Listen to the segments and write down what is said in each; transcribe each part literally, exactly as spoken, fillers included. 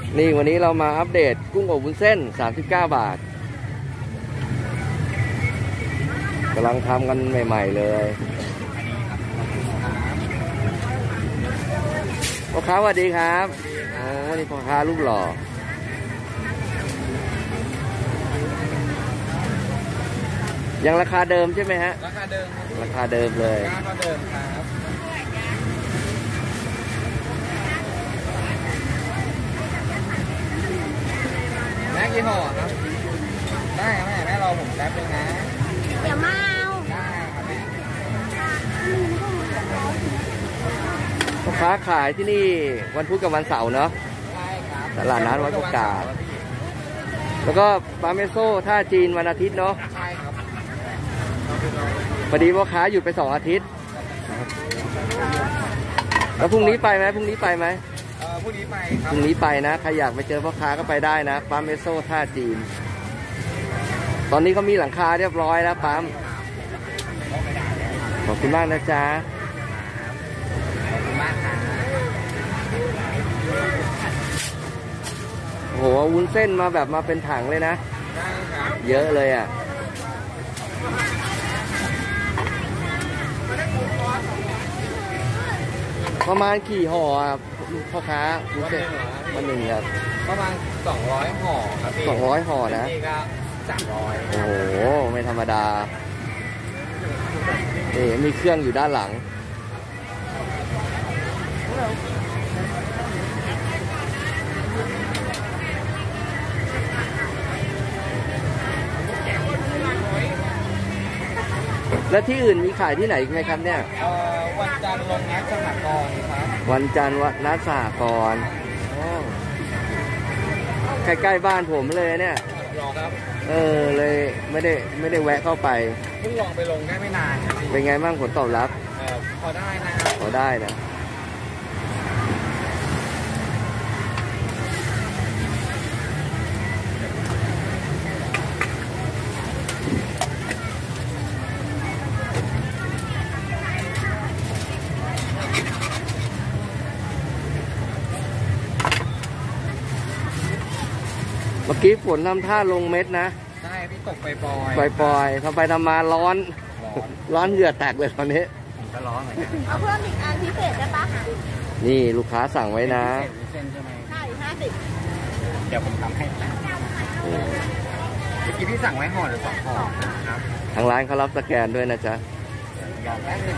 นี่วันนี้เรามาอัปเดตกุ้งอบวุ้นเส้นสามสิบเก้าบาทกำลังทำกันใหม่ๆเลยพ่อค้าสวัสดีครับอ๋อวันนี้พ่อค้ารูปหล่อยังราคาเดิมใช่ไหมฮะราคาเดิมราคาเดิมเลยราคาเดิมครับแม่กี่ห่อครับได้ครับแม่แม่รอผมแป๊บนึงนะเดี๋ยวมาเอาได้ครับแม่พ่อค้าขายที่นี่วันพุธกับวันเสาร์เนาะใช่ครับตลาดนัดวัดโอกาสแล้วก็ปาเมโซ่ท่าจีนวันอาทิตย์เนาะใช่ครับพอดีพ่อค้าหยุดไปสองอาทิตย์แล้วพรุ่งนี้ไปไหมพรุ่งนี้ไปไหมเออพรุ่งนี้ไปครับพรุ่งนี้ไปนะใครอยากไปเจอพ่อค้าก็ไปได้นะปั๊มเมโซ่ท่าจีนตอนนี้เขามีหลังคาเรียบร้อยแล้วปั๊มขอบคุณมากนะจ๊ะขอบคุณมากค่ะโอ้โหวุ้นเส้นมาแบบมาเป็นถังเลยนะเยอะเลยอ่ะประมาณกี่ห่อครับพ่อค้าวุ้นเส้นวันหนึ่งครับประมาณสองร้อยห่อครับสองร้อยห่อนะนี่ก็สามร้อยโอ้โหไม่ธรรมดานี่มีเครื่องอยู่ด้านหลังแล้วที่อื่นมีขายที่ไหนไหมครับเนี่ยวันจันทร์ลงนัดสหกรณ์ครับวันจันทร์วัดนัดสหกรณ์ใกล้ๆบ้านผมเลยเนี่ยรอครับเออเลยไม่ได้ไม่ได้แวะเข้าไปเพิ่งลองไปลงได้ไม่นานเป็นไงบ้างผลตอบรับเออพอได้นะพอได้นะเมื่อกี้ฝนทำท่าลงเม็ดนะใช่พี่ตกไปปล่อยปล่อยปล่อยทำไปทำมาร้อนร้อนเหงื่อแตกเลยตอนนี้ผมก็ร้อนเหมือนกันเอาเพิ่มอีกอันพิเศษได้ปะนี่ลูกค้าสั่งไว้นะเส้นใช่ไหมใช่ห้าสิบเดี๋ยวผมทำให้เมื่อกี้พี่สั่งไว้ห่อหรือสองห่อครับทางร้านเขารับสแกนด้วยนะจ๊ะรอแป๊บนึง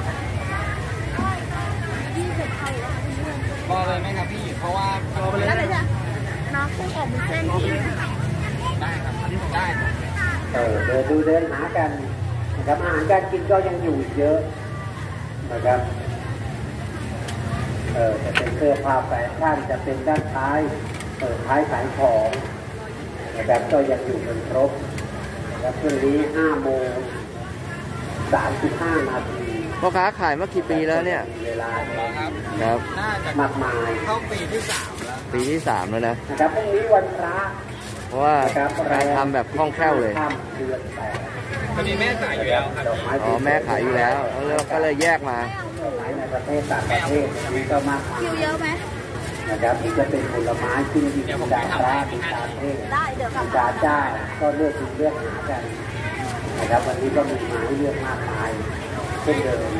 รอเลยไหมครับพี่เพราะว่ารอไปเลยน้องกุ้งอบเส้นที่ได้ครับได้เออเดินดูเดินหากันนะครับอาหารการกินก็ยังอยู่เยอะนะครับเออจะเป็นเสื้อผ้าแฟชั่นจะเป็นด้านท้ายเปิดท้ายขายของนะครับก็ยังอยู่กันครบนะครับช่วงนี้ห้าโมงสามสิบห้านาทีพ่อค้าขายมากี่ปีแล้วเนี่ยเวลาครับครับน่าจะมากมายเข้าปีที่สามแล้วปีที่สามแล้วนะนะครับพรุ่งนี้วันพระเพราะว่าการทำแบบคล่องแคล่วเลยตอนนี้แม่ขายอยู่แล้วครับอ๋อแม่ขายอยู่แล้วแล้วก็เลยแยกมาในประเทศต่างประเทศนี้ก็มากมายคิวเยอะไหมนะครับที่จะเป็นผลไม้ที่มีดาราดิตาเทศดาจ้าก็เลือกกินเลือกหากันนะครับวันนี้ก็มีมาให้เลือกมากมายเช่นเดิม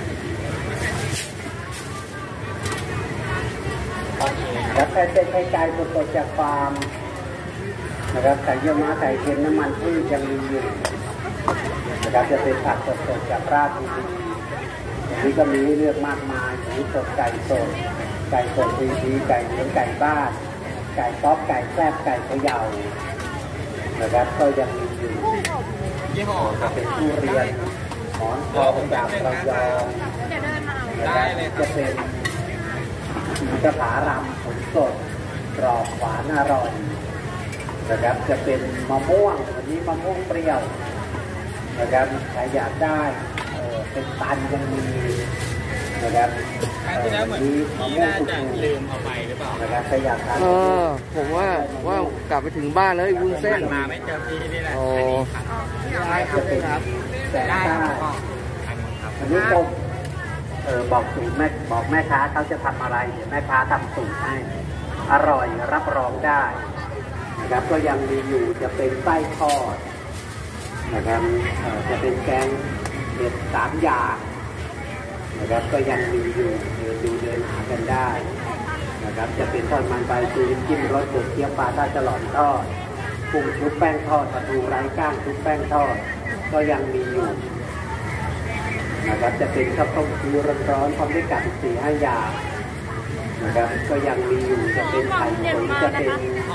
นะครับไข่เป็ดไข่ไก่สดๆจากฟาร์มนะครับไข่เยี่ยวม้าไข่เค็มน้ำมันพืชยังมีอยู่นะครับจะเป็นผักสดๆจากราชบุรีวันนี้ก็มีให้เลือกมากมายหมูสดไก่สดไก่สดฟรีๆไก่เลี้ยงไก่บ้านไก่ป๊อปไก่แซ่บไก่เขย่านะครับก็ยังมีอยู่ยี่ห้อครับเป็นทุเรียนหมอนทองจากระยองได้เลยจะเป็นกระถารำผลสดกรอบหวานอร่อยนะครับจะเป็นมะม่วงวันนี้มะม่วงเปรี้ยวนะครับใครอยากได้เป็นตันยังมีนะครับที่แล้วเหมือนนี่น่าจะลืมเอาไปหรือเปล่านะครับใครอยากทานเออผมว่าว่ากลับไปถึงบ้านแล้ววุ้นเส้นมาไม่เจอพี่นี่แหละโอ้ได้ครับได้ครับอันนี้ผมเออบอกสูตรแม่บอกแม่ค้าเขาจะทำอะไรเดี๋ยวแม่ค้าทำสูตรให้อร่อยรับรองได้นะครับก็ยังมีอยู่จะเป็นไส้ทอดนะครับจะเป็นแกงเห็ดสามอย่างนะครับก็ยังมีอยู่เดินดูเดินหากันได้นะครับจะเป็นทอดมันใบตูนจิ้มรสเดือดเกี๊ยวปลาท่าฉลอมทอดกุ้งชุบแป้งทอดปลาทูไร้ก้างชุบแป้งทอดก็ยังมีอยู่นะครับจะเป็นข้าวต้มซีร้อนๆพร้อมด้วยกับสี่ห้าอย่างนะครับก็ยังมีอยู่จะเป็นไข่ตุ๋นจะเป็น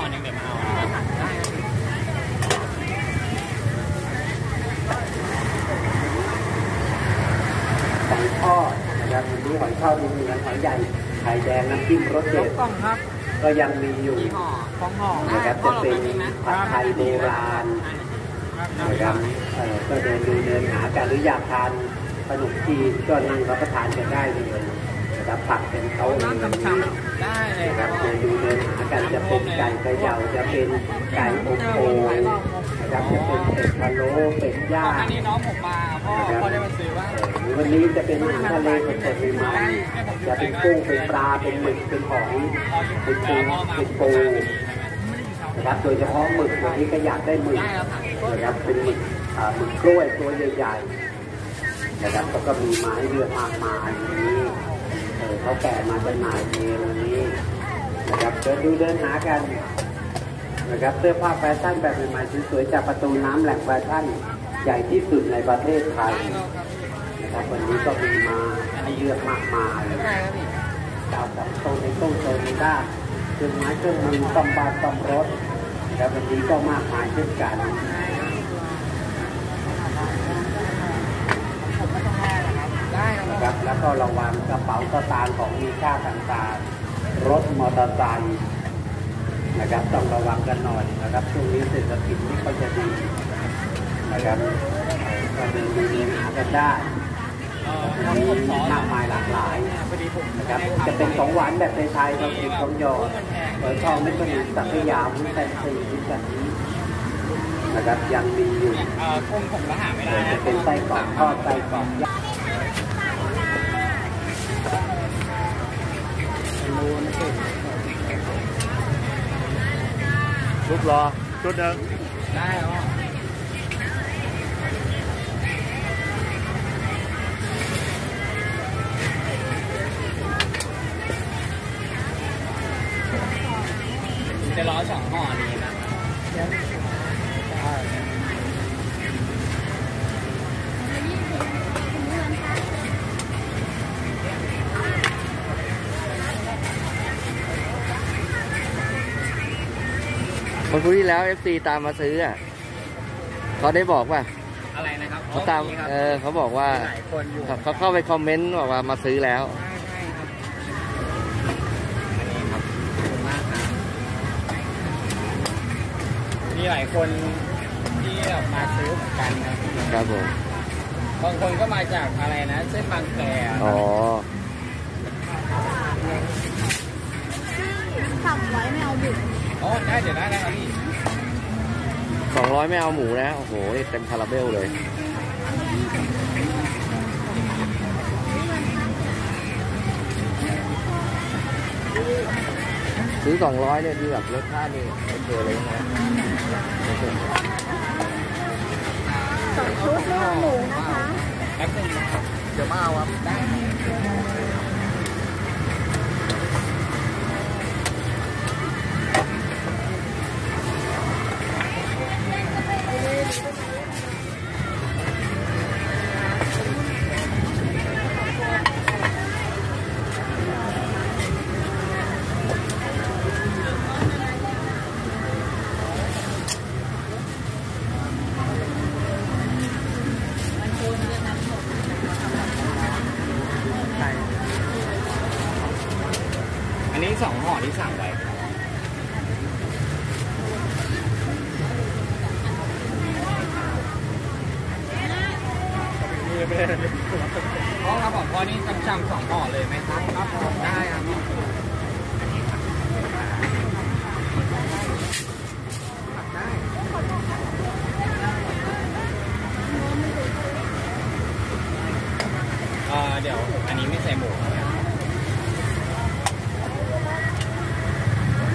ไก่ทอดนะครับวันนี้หอยทอดมีเหมือนหอยใหญ่ไข่แดงน้ำจิ้มรสเด็ดก็ยังมีอยู่นะครับจะเป็นผัดไทยโบราณนะครับก็เดินดูเดินหากันหรืออยากทานขนมจีนก็นั่งรับประทานกันได้เลยนะครับผักเป็นเขาได้เลยครับเดินดูเดินหากันจะเป็นไก่กระเหยาจะเป็นไก่อบโอ่งนะครับจะเป็นเป็ดพะโล้เป็ดย่างนี่น้องผมมาพ่อพ่อได้มาซื้อว่าวันนี้จะเป็นอาหารทะเลสดๆใหม่ๆจะเป็นกุ้งเป็นปลาเป็นหมึกเป็นหอยเป็นปูเป็นปูนะครับโดยเฉพาะหมึกวันนี้ก็อยากได้หมึกนะครับเป็นหมึกหมึกกล้วยตัวใหญ่ๆนะครับก็มีมาให้เลือกมากมายวันนี้เขาแก่มาจำหน่ายเองวันนี้นะครับเดินดูเดินหากันนะครับเสื้อผ้าแฟชั่นแบบใหม่ๆสวยๆจากประตูน้ำแหล่งแฟชั่นใหญ่ที่สุดในประเทศไทยนะครับวันนี้ก็มีมาให้เลือกมากมายดาวกับโซนในตู้โซนในด้านเครื่องไม้เครื่องมือซ่อมบ้านซ่อมรถนะครับวันนี้ก็มากมายเช่นกันนะครับแล้วก็ระวังกระเป๋าสตางค์ของมีค่าต่างๆรถมอเตอร์ไซค์นะครับต้องระวังกันหน่อยนะครับช่วงนี้เศรษฐกิจไม่ค่อยจะดีนะครับก็เดินดูเดินหากันได้มีมากมายหลากหลายนะครับจะเป็นของหวานแบบไทยๆเราเองของยอดเออทองไม่เป็นสักยาวมุ้งแตนซีแบบนี้นะครับยังมีอยู่คงผมก็หาไม่ได้จะเป็นไส้กรอกทอดไส้กรอกชุบรอชุดหนึ่งได้หรอจะร้อยสองห่อดีนะวันพุธที่แล้ว เอฟ ซี ตามมาซื้ออ่ะเขาได้บอกว่าอะไรนะครับเขาตามเออเขาบอกว่าเขาเข้าไปคอมเมนต์บอกว่ามาซื้อแล้วมีหลายคนที่มาซื้อเหมือนกันครับครับผมบางคนก็มาจากอะไรนะเส้นบางแคอ๋อสั่งไว้ไม่เอาหมูอ๋อได้เดี๋ยวได้ได้ครับพี่สองร้อยไม่เอาหมูนะโอ้โหเต็มคาราเบลเลยซื้อสองร้อยเนี่ยที่แบบรสชาตินี่โอเคเลยนะสองชุดไม่เอาหมูนะคะแป๊บนึงเดี๋ยวมาเอาครับได้อันนี้สองห่อที่สั่งไว้พ่อครับผมพ่อนี่จำๆสองห่อเลยไหมครับครับได้ครับเดี๋ยวอันนี้ไม่ใส่หมู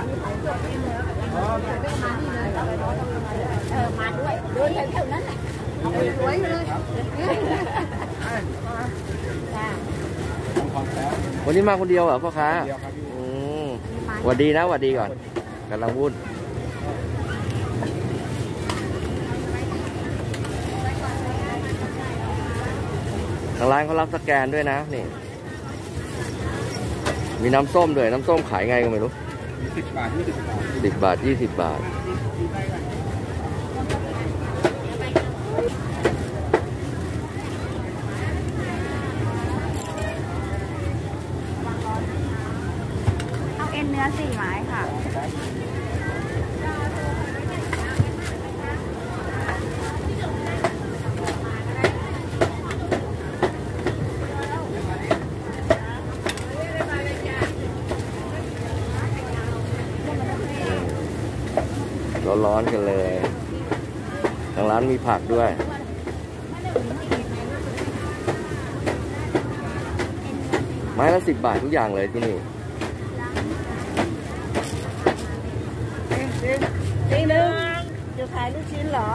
เออมาด้วยเดินแถวๆนั้นแหละสวยเลยวันนี้มาคนเดียวเหรอพ่อค้าอืมหวัดดีนะหวัดดีก่อนกำลังวุ่นทางร้านเขารับสแกนด้วยนะนี่มีน้ำส้มด้วยน้ำส้มขายไงก็ไม่รู้สิบบาทยี่สิบบาทสิบบาทยี่สิบบาทเอาเอ็นเนื้อสี่ไม้ค่ะร้อนๆกันเลยทางร้านมีผักด้วยไม้ละสิบบาททุกอย่างเลยที่นี่จริงหนึ่งจะขายลูกชิ้นเหรอ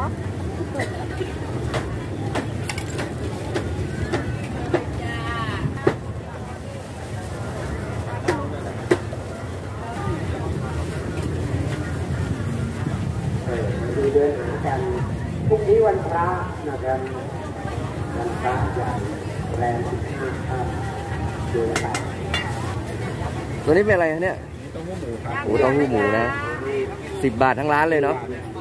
เดินหากันพรุ่งนี้วันพระนะครับวันพระใหญ่แรงสิบห้าค่ำเดือนแปดตัวนี้เป็นอะไรเนี่ยเต้าหู้หมูครับโอ้เต้าหู้หมูนะสิบบาททั้งร้านเลยเนาะ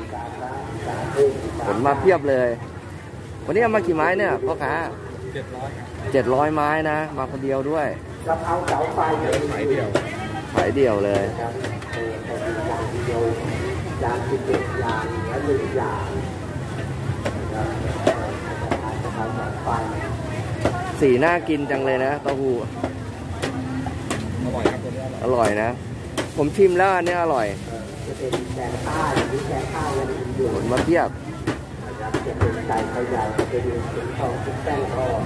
ผลมาเพียบเลยวันนี้เอามากี่ไม้เนี่ยพ่อค้าเจ็ดร้อยเจ็ดร้อยไม้นะมาคนเดียวด้วยกะเพราเสาไฟขายเดียวขายเดียวเลยยางสิบเอ็ดยางและหนึ่งยางสีน่ากินจังเลยนะเต้าหู้อร่อยครับอร่อยนะผมชิมแล้วอันนี้อร่อยจะเป็นแกงใต้หรือแกงข้าวยังอยู่ผลมาเทียบจะเป็นไก่ไข่ใหญ่จะเป็นถุงทองชุบแป้งทอด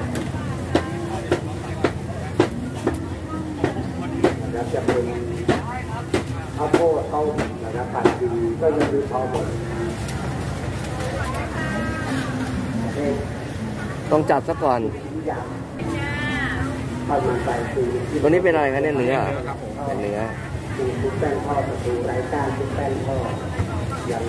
แล้วจะเป็นข้าวโพดข้าวนะครับผัดดีก็จะคือพอหมดต้องจัดซะก่อนตัวนี้เป็นอะไรคะเนี่ยเนื้อเป็นเนื้อชุบแป้งทอดประตูไร้ก้านชุบแป้งทอดยัง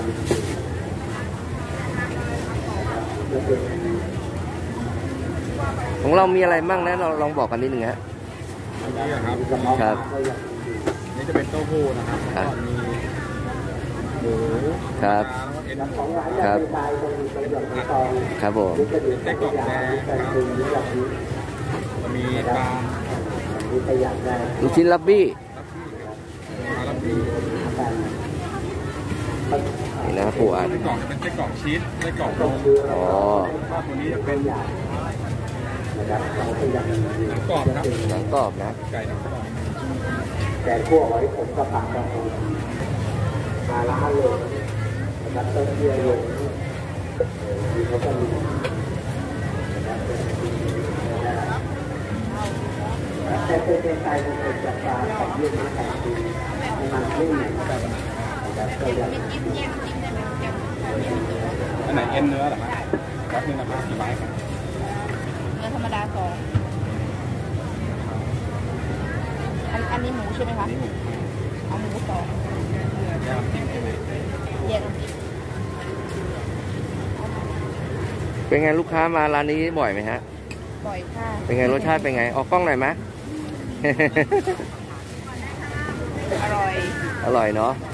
ของเรามีอะไรบ้างนะเราลองบอกกันนิดนึงฮะอันนี้ครับครับนี่จะเป็นเต้าหู้นะครับก็มีหมูครับครับครับผมไส้กรอกแดงมีปลาลูกชิ้นลับบี้นี่นะปูอัดไส้กรอกเป็นไส้กรอกชีสไส้กรอกนมอ๋อตัวนี้จะเป็นหนังกรอบครับหนังกรอบนะไก่หนังกรอบแกงคั่วหอยขมกระปักกระพงปลาล้าเลยนะครับต้นเทียนมีเขาก็มีแต่เป็นเป็นไก่เป็นจับปลาของเยี่ยมมาแต่ดีมันไม่เหมือนกันแบบตัวอย่างอันไหนเอ็นเนื้อเหรอครับรับเนื้อมากี่ไม้ครับเนื้อธรรมดาสองอันอันนี้หมูใช่ไหมคะเอาหมูสองแยกน้ำจิ้มใช่ไหมแยกน้ำจิ้มเป็นไงลูกค้ามาร้านนี้บ่อยไหมฮะบ่อยค่ะเป็นไงรสชาติเป็นไงออกกล้องหน่อยไหมอร่อยอร่อยเนาะ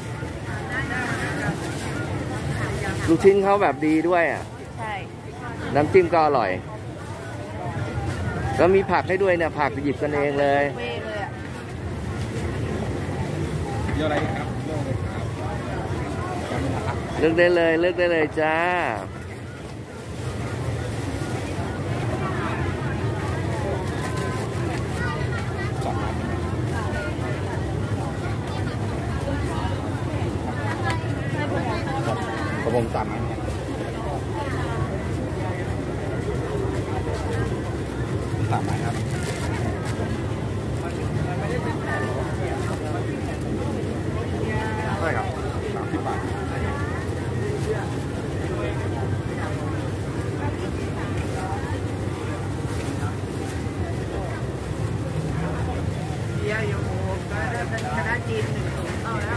ลูกชิ้นเขาแบบดีด้วยอ่ะใช่น้ำจิ้มก็อร่อยแล้วมีผักให้ด้วยเนี่ยผักหยิบกันเองเลยเยอะอะไรครับเลือกได้เลยเลือกได้เลยจ้าผมผมสามไม้สามไม้ครับคณะจีนหนึ่งเอาแล้ว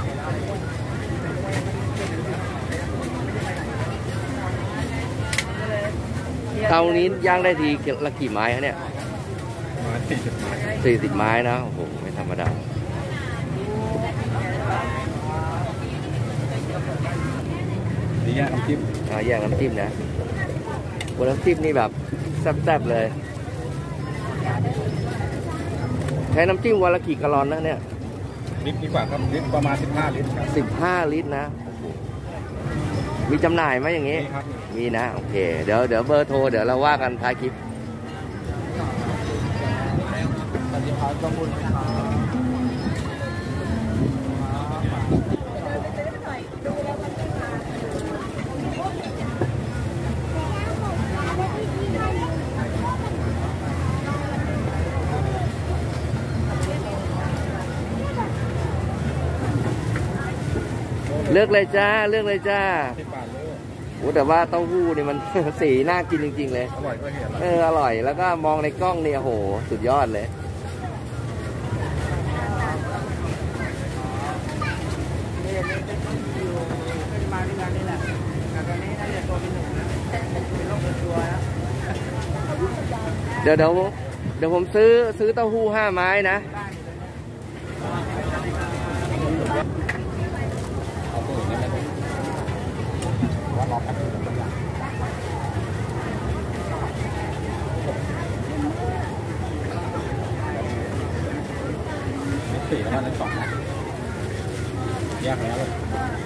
เตานี้ย่างได้ทีละกี่ไม้คะเนี่ยสี่สิบไม้สี่สิบไม้นะโอ้โหไม่ธรรมดานี่แยกน้ำจิ้มอ่าแยกน้ำจิ้มนะวันน้ำจิ้มนี่แบบแซ่บๆเลยใช้น้ำจิ้มวันละกี่กะลอนนะเนี่ยลิตรดีกว่าครับลิตรประมาณสิบห้าลิตรครับสิบห้าลิตรนะมีจำหน่ายไหมอย่างนี้มีนะโอเคเดี๋ยวเดี๋ยวเบอร์โทรเดี๋ยวเราว่ากันท้ายคลิปเลือกเลยจ้าเลือกเลยจ้าโอ้แต่ว่าเต้าหู้นี่มัน สีน่ากินจริงๆเลยอร่อยก็เห็นเอออร่อยแล้วก็มองในกล้องนี่โอ้โหสุดยอดเลยเดี๋ยวเดี๋ยวเดี๋ยวผมซื้อซื้อเต้าหู้ห้าไม้นะสี่แล้วมันสองแยกแล้วเลย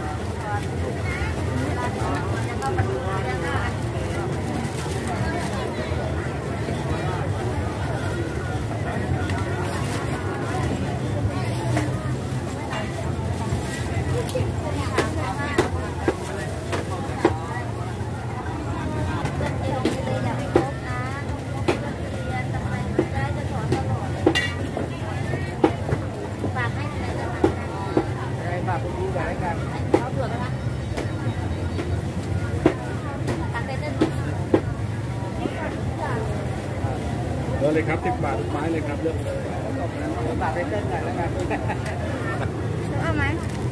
เลือกเลยครับสิบบาททุกไม้เลยครับเลือกสิบบาทไปเต้นหน่อยแล้วกันเอาไหม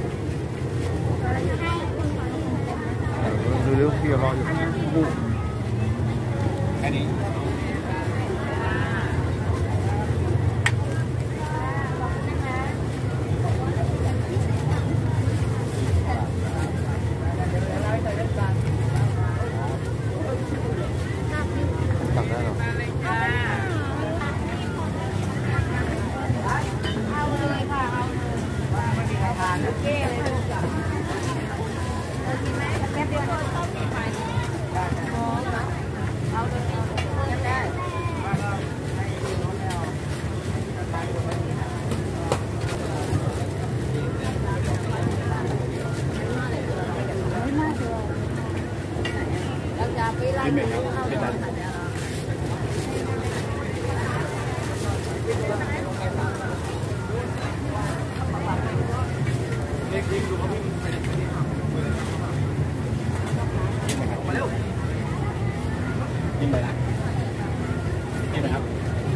ดูเรื่องที่รออยู่บุกแค่นี้สั่งได้หรอกินไหมครับไม่ได้กินไปนะกินไหมครับ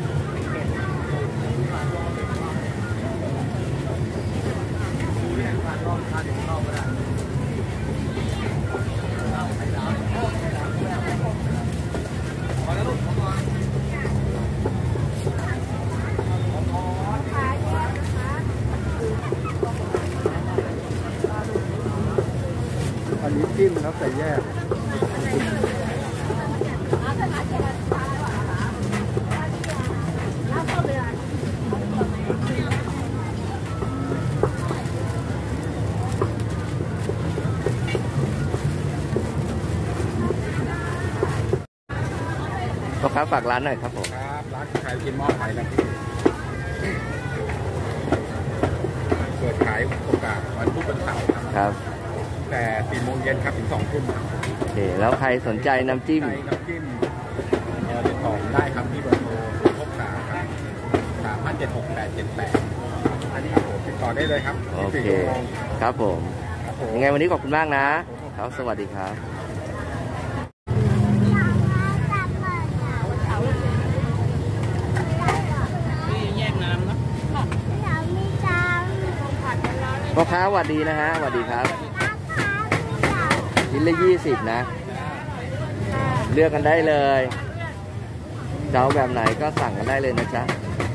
อันนี้จิ้มแล้วใส่แยกพ่อค้าฝากร้านหน่อยครับผมครับร้านขายกินหม้อไข่นะพี่เปิดขายโอกาสวันพุธวันเสาร์ครับแต่สี่โมงเย็นครับถึงสองทุ่มโอเคแล้วใครสนใจน้ำจิ้มน้ำจิ้มเออติดต่อได้ครับที่เบอร์โทรหกสามครับสามห้าเจ็ดหกแปดเจ็ดแปดอันนี้ผมติดต่อได้เลยครับโอเคครับผมยังไงวันนี้ขอบคุณมากนะครับสวัสดีครับแยกน้ำนะพ่อค้าสวัสดีนะฮะสวัสดีครับชิ้นละยี่สิบนะเลือกกันได้เลยเจ้าแบบไหนก็สั่งกันได้เลยนะจ๊ะ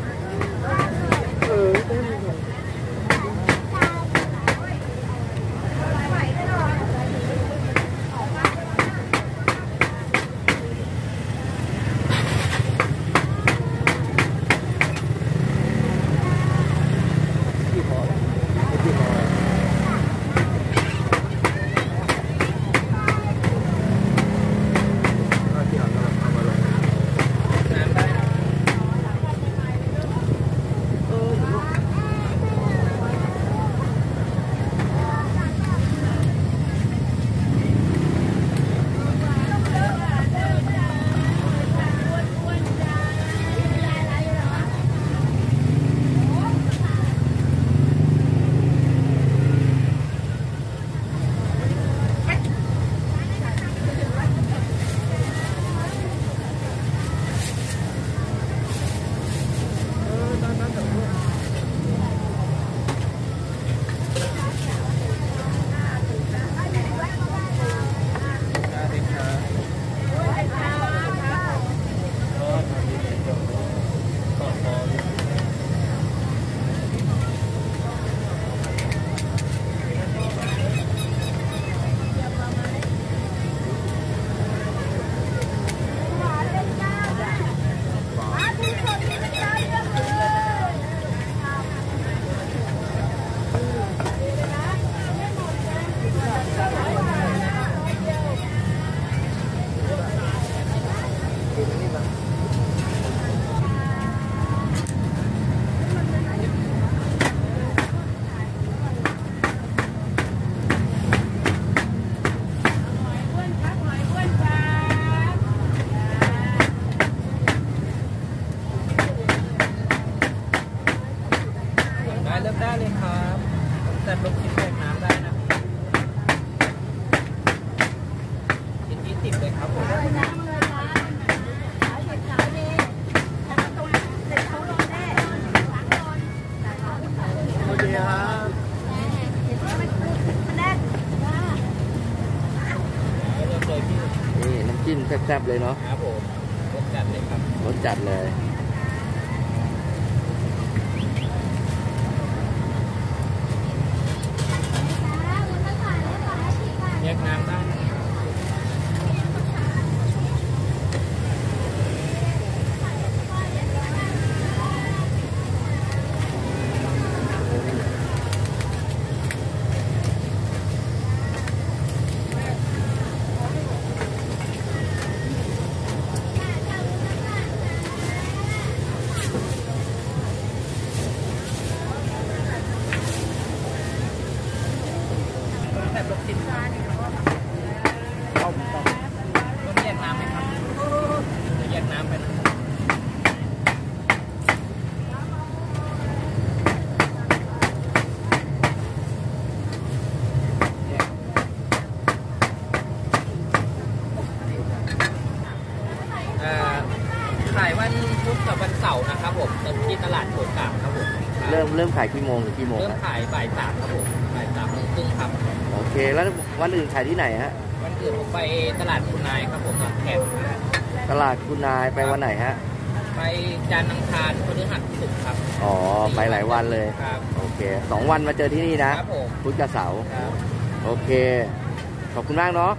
แซ่บๆเลยเนาะครับผมรสจัดเลยครับรสจัดเลยแยกน้ำได้เริ่มเริ่มขายกี่โมงถึงกี่โมงเริ่มขายบ่ายสามครับผมบ่ายสามโมงครึ่งครับโอเคแล้ววันอื่นขายที่ไหนฮะวันอื่นผมไปตลาดคุณนายครับผมแคมป์ตลาดคุณนายไปวันไหนฮะไปจันทร์อังคารพฤหัสศุกร์ครับอ๋อไปหลายวันเลยครับโอเคสองวันมาเจอที่นี่นะครับผมพุธกับเสาร์โอเคขอบคุณมากเนาะ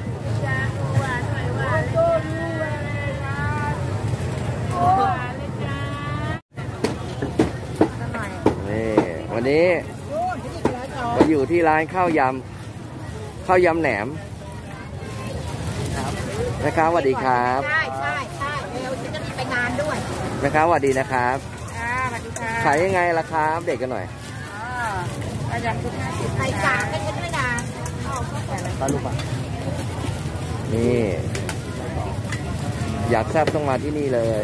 วันนี้มาอยู่ที่ร้านข้าวยำข้าวยำแหนมนะครับสวัสดีครับใช่ใช่ใช่เดี๋ยวจะมีไปงานด้วยนะครับสวัสดีนะครับค่ะสวัสดีค่ะขายยังไงราคาอัปเดตกันหน่อยอ๋ออย่างคุณห้าสิบไข่กากให้กันด้วยนะปลาลูกปลานี่อยากแซ่บต้องมาที่นี่เลย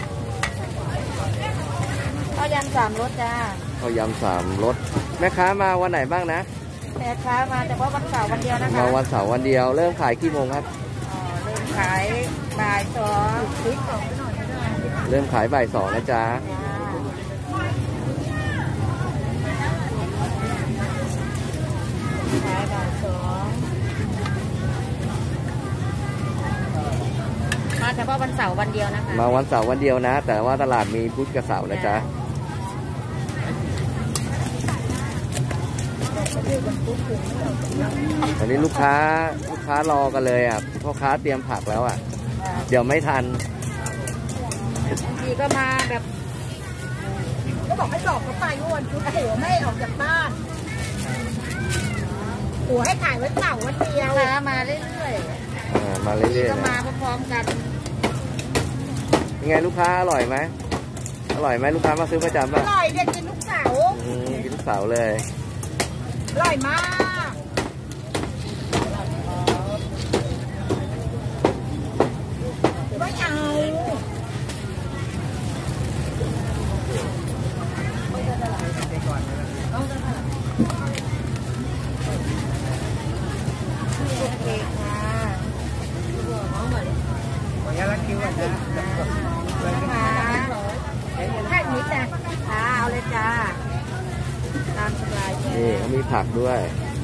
ข้าวยำสามรสจ้าข้าวยำสามรสแม่ค้ามาวันไหนบ้างนะแม่ค้ามาแต่ว่าวันเสาร์วันเดียวนะคะมาวันเสาร์วันเดียวเริ่มขายกี่โมงครับอ๋อเริ่มขายบ่ายสองคิดสองไปหน่อยก็ได้เริ่มขายบ่ายสองนะจ๊ะาร์วันเดียวนะคะมาวันเสาร์วันเดียวนะ แต่ว่าตลาดมีพุธกับเสาร์นะจ๊ะวันนี้ลูกค้าลูกค้ารอกันเลยอ่ะพ่อค้าเตรียมผักแล้วอ่ะเดี๋ยวไม่ทันบางทีก็มาแบบก็บอกให้สอบเขาไปเมื่อวันพุธโอ้โหไม่ออกจากบ้านโอ้ให้ถ่ายวันเสาร์วันเดียวมาเรื่อยๆมาเรื่อยๆก็มาพร้อมๆกันยังไงลูกค้าอร่อยไหมอร่อยไหมลูกค้ามาซื้อประจำป่ะอร่อยเด็ดกินลูกเสาร์กินลูกเสาร์เลยอร่อยมากไม่เอาโอเคค่ะขออนุญาตรักคิวก่อนนะค่ะแค่นี้จ้ะค่ะเอาเลยจ้าตามสบายนี่มีผักด้วย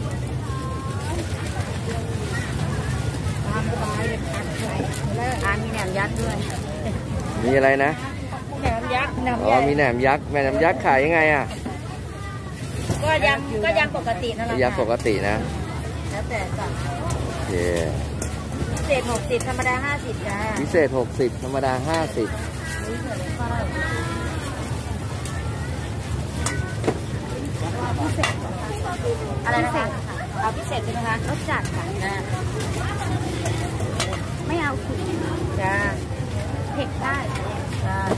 ตามสบายเลยผักใส่แล้วอ่ามีแหนมยักษ์ด้วยมีอะไรนะแหนมยักษ์อ๋อมีแหนมยักษ์แหนมยักษ์ขายยังไงอ่ะก็ยำก็ยำปกตินั่นแหละยำปกตินะแล้วแต่สั่งโอเคพิเศษหกสิบธรรมดาห้าสิบจ้าพิเศษหกสิบธรรมดาห้าสิบอะไรนะคะเอาพิเศษใช่ไหมคะรสจัดค่ะไม่เอาขุ่นจ้าเผ็ดได้จ้า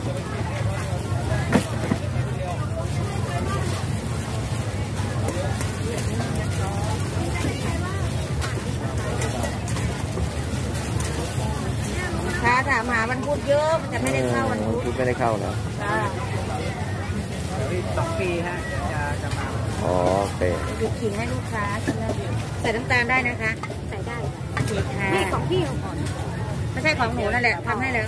ค่ะถามหาวันพุธเยอะมันจะไม่ได้เข้าวันพุธไม่ได้เข้านะจ้าสองปีฮะจะจะมาโอเคหยุดขิงให้ลูกค้าใส่น้ำตาลได้นะคะใส่ได้นี่ของพี่ก่อนไม่ใช่ของหนูนั่นแหละทำให้แล้ว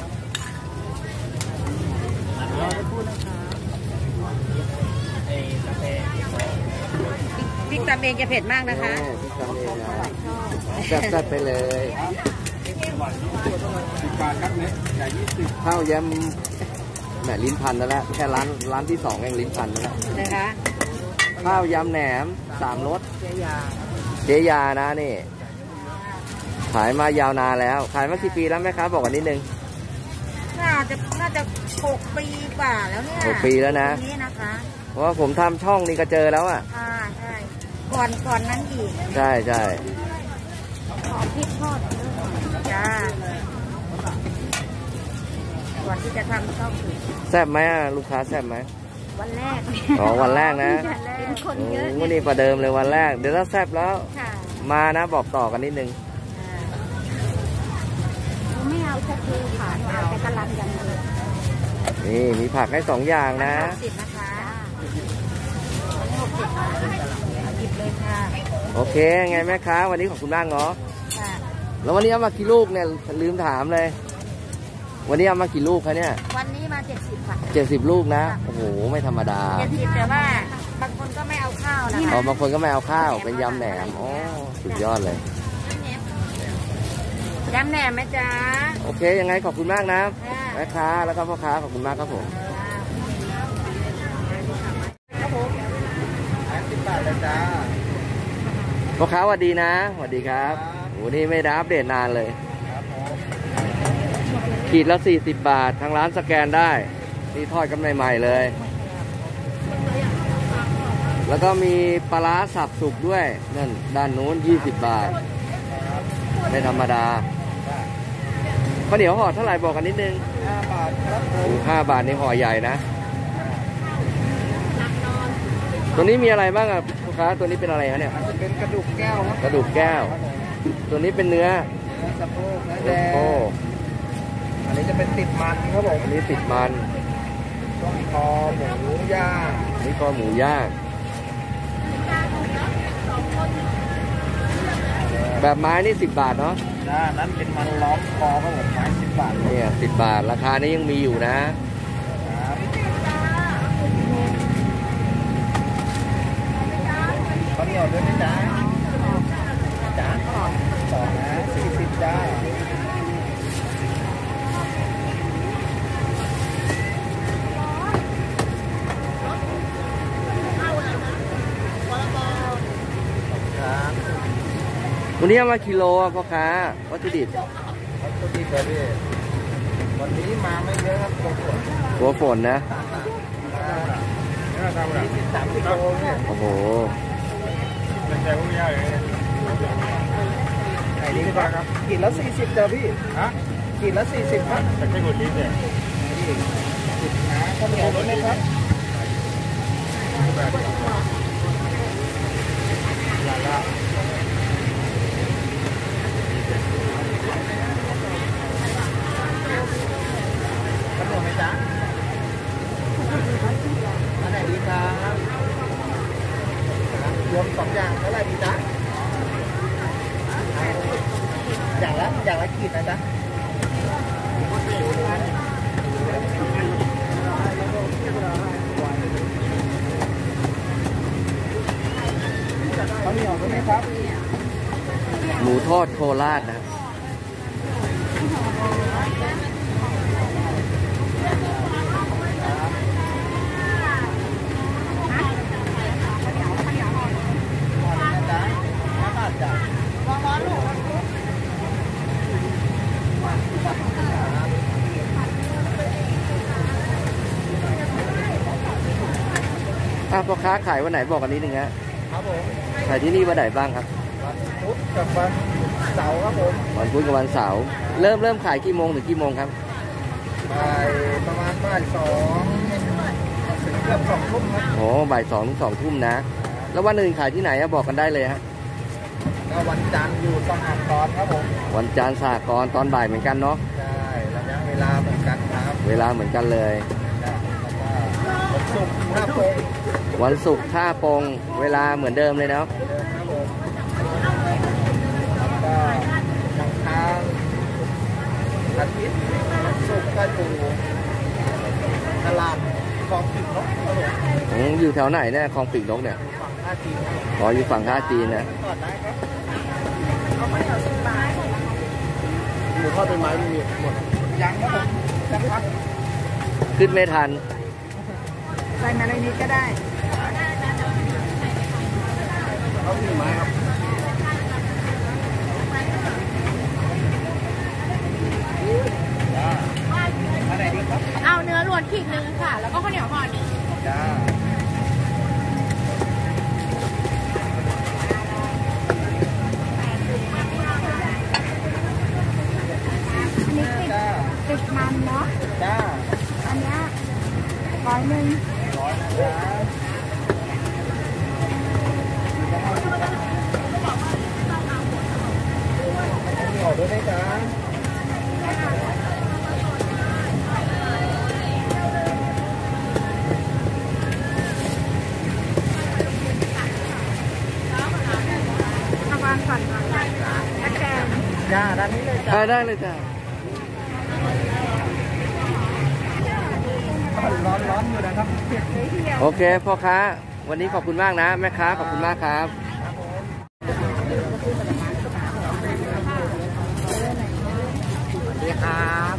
พริกตำเองจะเผ็ดมากนะคะพริกตำเองนะจัดไปเลยข้าวยำแหมลิ้นพันแล้วแหละแค่ร้านร้านที่สองเองลิ้นพันแล้วนะคะข้าวยำแหนมสามรสเจยาเจยานะนี่ขายมายาวนานแล้วขายมากี่ปีแล้วแม่ค้าบอกกันนิดนึงน่าจะน่าจะหกปีกว่าแล้วเนี่ยหกปีแล้วนะนี่นะคะเพราะว่าผมทำช่องนี้ก็เจอแล้วอ่ะอ่าใช่ก่อนก่อนนั้นอีกใช่ใช่ขอพริกทอดจ้าก่อนที่จะทำช่องแซ่บไหมลูกค้าแซ่บไหมวันแรกอ๋อวันแรกนะเป็นคนเยอะวันนี้ประเดิมเลยวันแรกเดี๋ยวถ้าแซ่บแล้วมานะบอกต่อกันนิดนึงไม่เอาแค่คือผ่านเอาแต่กระลำอย่างเดียวนี่มีผักให้สองอย่างนะหกสิบนะคะหกสิบหยิบเลยค่ะโอเคไงแม่ค้าวันนี้ขอบคุณมากเนาะแล้ววันนี้เอามากี่ลูกเนี่ยลืมถามเลยวันนี้เอามากี่ลูกคะเนี่ยวันนี้มาเจ็ดสิบค่ะเจ็ดสิบลูกนะโอ้โหไม่ธรรมดาเจ็ดสิบแต่ว่าบางคนก็ไม่เอาข้าวนะคะอ๋อบางคนก็ไม่เอาข้าวเป็นยำแหนมอ๋อสุดยอดเลยยำแหนมไหมจ๊ะโอเคยังไงขอบคุณมากนะแม่ค้าแล้วก็พ่อค้าขอบคุณมากครับผมสิบบาทเลยจ้าพ่อค้าสวัสดีนะสวัสดีครับโอ้นี่ไม่ได้อัปเดตนานเลยขีดละสี่สิบบาททางร้านสแกนได้นี่ทอดกันใหม่ๆเลยแล้วก็มีปลาร้าสับสุกด้วยนั่นด้านนู้นยี่สิบบาทไม่ธรรมดาข้าวเหนียวห่อเท่าไหร่บอกกันนิดนึงห้าบาทครับห้าบาทนี่ห่อใหญ่นะตัวนี้มีอะไรบ้างอ่ะลูกค้าตัวนี้เป็นอะไรฮะเนี่ยเป็นกระดูกแก้วครับกระดูกแก้วตัวนี้เป็นเนื้อสะโพกเนื้อแดงอันนี้จะเป็นติดมันครับผมอันนี้ติดมันต้มคอหมูย่างนี่คอหมูย่างแบบไม้นี่สิบบาทเนาะนั้นเป็นมันล้อมคอครับผมไม้สิบบาทเนี่ยสิบบาทราคานี้ยังมีอยู่นะข้าวเหนียวด้วยนะจ๊ะจ๊ะสองนะสี่สิบจ้าวันนี้เอามากิโลอ่ะพ่อค้าวัตถุดิบวัตถุดิบเลยพี่วันนี้มาไม่เยอะครับกลัวฝนกลัวฝนนะนี่ทำอะไรสามสิบโลเนี่ยโอ้โหเป็นใจพวกนี้เลยไอ้นี่ครับกินละสี่สิบเจ้าพี่ฮะกินละสี่สิบครับแต่ไม่หมดนี้เลยสิบหาข้าวเหนียวรถไหมครับลาลาขนมไหมจ๊ะอันไหนดีครับรวมสองอย่างเท่าไหร่ดีจ๊ะอย่างละอย่างละขีดนะจ๊ะข้าวเหนียวด้วยไหมครับหมูทอดโคราชนะถ้าพ่อค้าขายวันไหนบอกกันนิดนึงฮะครับผมขายที่นี่วันไหนบ้างครับวันพุธกับวันเสาร์ครับผมวันพุธกับวันเสาร์เริ่มเริ่มขายกี่โมงถึงกี่โมงครับบ่ายประมาณบ่ายสองถึงเกือบสองทุ่มครับโอ้บ่ายสองถึงสองทุ่มนะแล้ววันอื่นขายที่ไหนบอกกันได้เลยฮะก็วันจันทร์อยู่สหกรณ์ครับผมวันจันทร์สหกรณ์ตอนบ่ายเหมือนกันเนาะใช่ระยะเวลาเหมือนกันครับเวลาเหมือนกันเลยวันศุกร์ท่าปงวันศุกร์ท่าปงเวลาเหมือนเดิมเลยเนาะก็ทางทางอาทิตย์ศุกร์ก็อยู่ตลาดคลองปีกนกครับผมอยู่แถวไหนเนี่ยคลองปีกนกเนี่ยฝั่งท่าจีนอ๋ออยู่ฝั่งท่าจีนนะหมูทอดเป็นไม้ไม่มีหมดยังครับยังครับขึ้นไม่ทันใส่มาในนี้ก็ได้เขามีไม้ครับอะไรดีครับเอาเนื้อล้วนขีดนึงค่ะแล้วก็ข้าวเหนียวห่อนึงจ้าติดมันเนาะจ้าอันนี้ร้อยหนึ่งร้อยนะจ๊ะมีออกด้วยไหมจ๊ะระวังก่อนก่อนตะแกรงจ้าด้านนี้เลยจ้าได้เลยจ้าร้อนร้อนอยู่นะครับโอเคพ่อค้าวันนี้ขอบคุณมากนะแม่ค้าขอบคุณมากครับสวัสดีครับ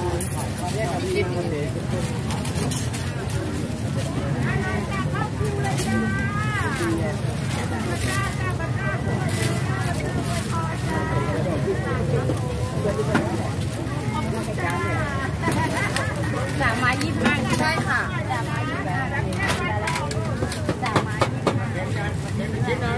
สามไม้ยี่สิบห้าใช่ค่ะสามไม้ยี่สิบห้าสามไม้ยี่สิบห้า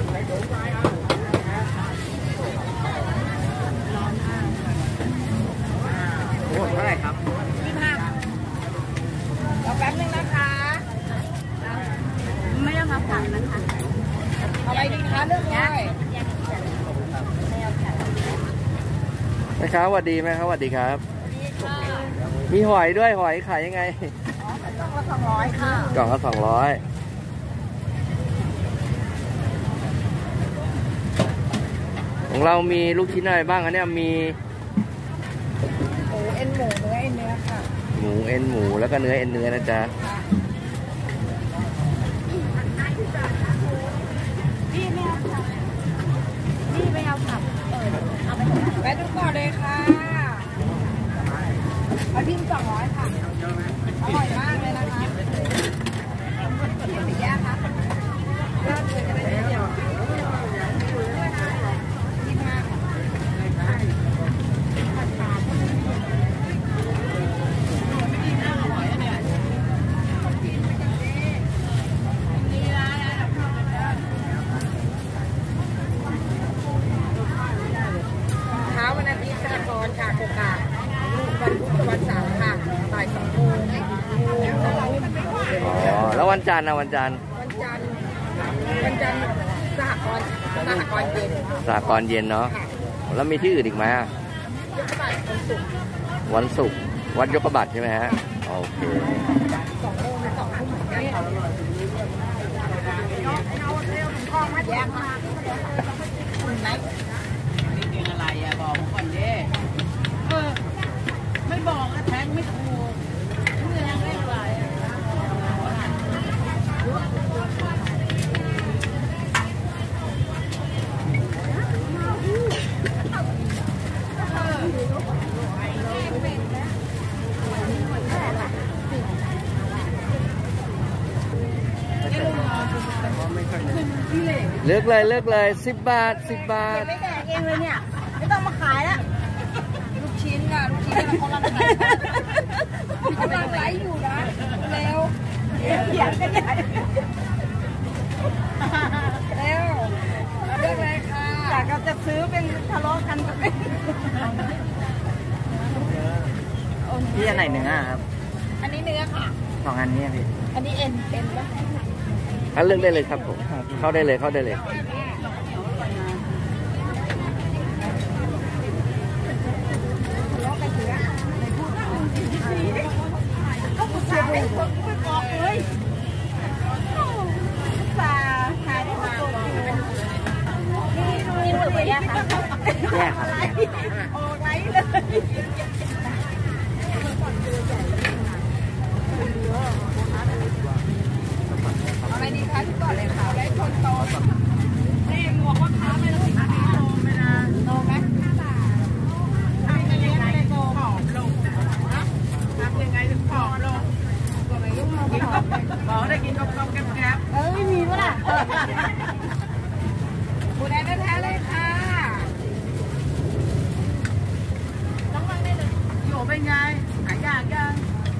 โอ้เท่าไหร่ครับยี่สิบห้าเอาแป๊บนึงนะคะไม่ต้องมาผักนะคะอะไรดีคะเลือกได้แม่ค้าสวัสดีไหมครับสวัสดีครับมีหอยด้วยหอยขายยังไงกล่องละสองร้อยค่ะกล่องละสองร้อยของเรามีลูกชิ้นอะไรบ้างอันนี้มีหมูเอ็นหมูเนื้อเอ็นเนื้อค่ะหมูเอ็นหมูแล้วก็เนื้อเอ็นเนื้อนะจ๊ะพี่ไม่เอาผักพี่ไม่เอาผักเออเอาไปแป๊บนึงก่อนเลยค่ะเอาพิมพ์สองร้อยค่ะอร่อยมากเลยนะคะสีแยกค่ะเลือกเลยจะได้เดียวยี่สิบห้าจันทร์นะวันจันทร์วันจันทร์วันจันทร์สหกรณ์สหกรณ์เย็นสหกรณ์เย็นเนาะแล้วมีที่อื่นอีกไหมยกบัตรวันศุกร์วันศุกร์วัดยกบัตรใช่ไหมฮะโอเคสองโมงสองทุ่มเหมือนกันเอาเอาเร็วถึงคลองมาแยกมาคุณไหนนี่เป็นอะไรอะบอกก่อนดิเออไม่บอกอะแทงไม่ถูกเรื่องไม่ไหวเลือกเลยเลือกเลยสิบบาทสิบบาทไม่แดกเองเลยเนี่ยไม่ต้องมาขายแล้วลูกชิ้นอะลูกชิ้นเขากำลังขายกำลังไลฟ์อยู่นะเร็วเขียนกันใหญ่เร็วเลือกเลยค่ะอยากจะซื้อเป็นทะเลาะกันกับเป็นพี่อันไหนเนื้อครับอันนี้เนื้อค่ะสองอันนี้พี่อันนี้เอ็นเอ็นปะอันเลือกได้เลยครับผมเข้าได้เลยเข้าได้เลยก็ผู้ชายไม่บอกเลยสาขายได้มานี่หรือไปแยกค่ะแยกครับออกไลฟ์เลยอะไรดีคะทุกก่อนเลยค่ะได้คนโตนี่หมวกว่าค้าไม่ต้องสิบปีโตไม่นะโตไหมทำยังไงโตผอมลงนะทำยังไงถึงผอมลงก็ไม่รู้กินก็บอกได้กินกบกบแกบเออไม่มีวะล่ะบูแดงแท้ๆเลยค่ะต้องฟังได้เลยอยู่เป็นไงหายากยัง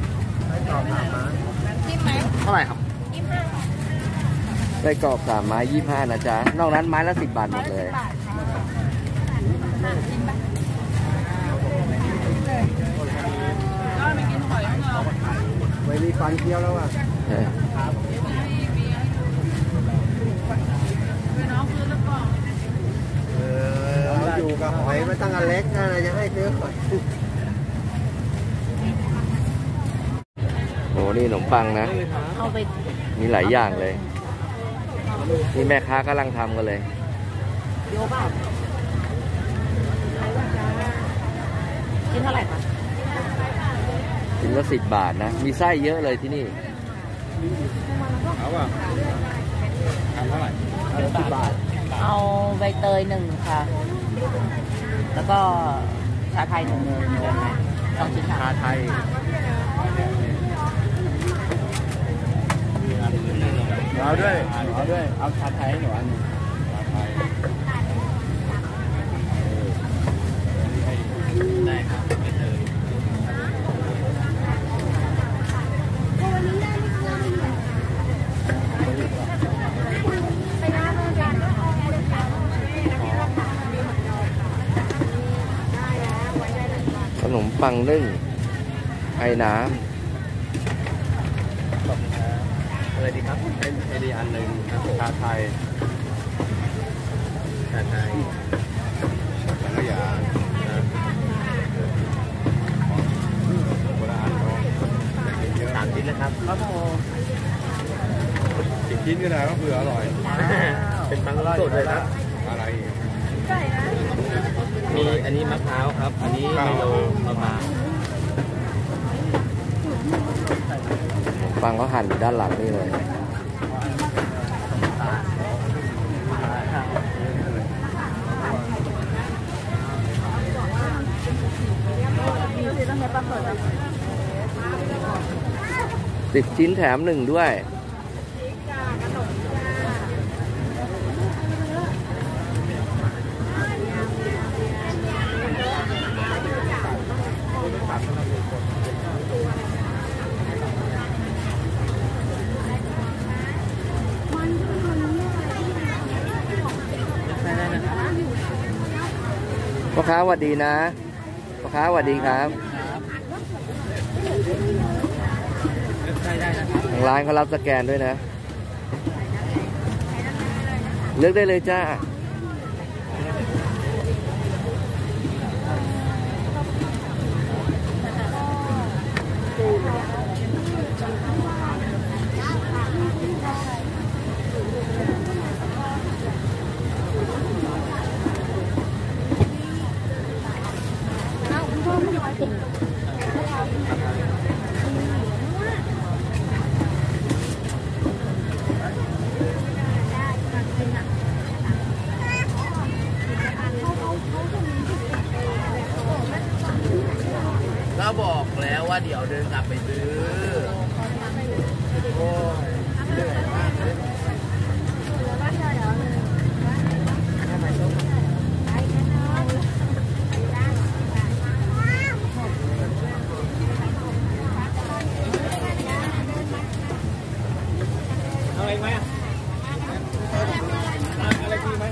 จิ้มไหมเท่าไหร่ครับจิ้มห้าไส้กรอกสามไม้ยี่ห้านะจ๊ะนอกนั้นไม้ละสิบบาทหมดเลยบาทค่ะจิ้มปะก็ไม่กินหอยเนาะไว้มีฟันเคี้ยวแล้วอ่ะเออน้องซื้อแล้วบอกเอออยู่กับหอยมาตั้งอันเล็กนะจะให้ซื้อหอยโหนี่ขนมปังนะเอาไปมีหลายอย่างเลยนี่แม่ค้ากำลังทำกันเลยโยบ้ากินเท่าไหร่คะกินละสิบบาทนะ มีไส้เยอะเลยที่นี่เอาป่ะทำเท่าไหร่สิบบาทเอาใบเตยหนึ่งค่ะ แล้วก็ชาไทยหนึ่งสองชิ้นค่ะชาไทยเอาด้วยเอาด้วยเอาชาไทยหนูอันนึงชาไทยได้ครับไปเลยขนมปังนึ่งไอ้น้อะไรดีครับเป็นเอดีอันหนึ่งครับชาไทยชาไทยสังขยาโบราณสามชิ้นนะครับครับผมสิบชิ้นก็ได้ก็เผื่ออร่อยเป็นปังสดเลยนะอะไรมีอันนี้มะพร้าวครับ อันนี้ไมโลมะพร้าวปังก็หั่นอยู่ด้านหลังนี่เลยสิบชิ้นแถมหนึ่งด้วยพ่อค้าสวัสดีนะพ่อค้าสวัสดีครับได้ได้นะครับางร้านเขารับสแกนด้วยนะเลือกได้เลยจ้าก็บอกแล้วว่าเดี๋ยวเดินกลับไปซื้อโอ้ยเหนื่อยมากเลยเอาอะไรไหมอ่ะอะไรดีไหม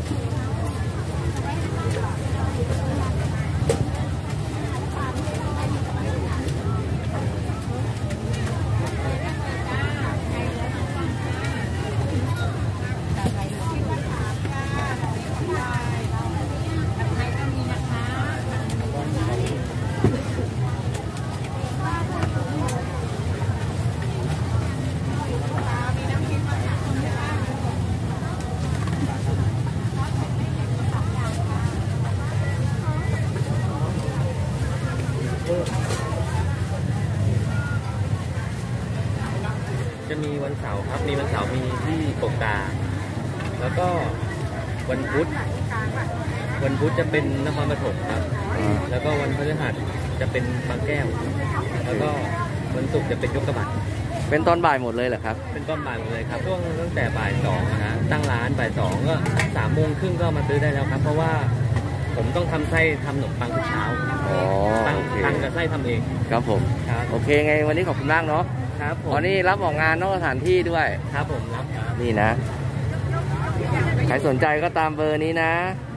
จะมีวันเสาร์ครับมีวันเสาร์มีที่กกตาแล้วก็วันพุธวันพุธจะเป็นนครปฐมครับแล้วก็วันพฤหัสจะเป็นบางแก้วแล้วก็วันศุกร์จะเป็นยกกระบะเป็นตอนบ่ายหมดเลยเหรอครับเป็นตอนบ่ายหมดเลยครับช่วงตั้งแต่บ่ายสองนะตั้งร้านบ่ายสองก็สามโมงครึ่งก็มาซื้อได้แล้วครับเพราะว่าผมต้องทำไส้ทำขนมปังทุกเช้าอ๋อตั้งตั้งกับไส้ทำเองครับผมครับโอเคไงวันนี้ขอบคุณมากเนาะครับผมวันนี้รับออกงานนอกสถานที่ด้วยครับผมรับนี่นะใครสนใจก็ตามเบอร์นี้นะ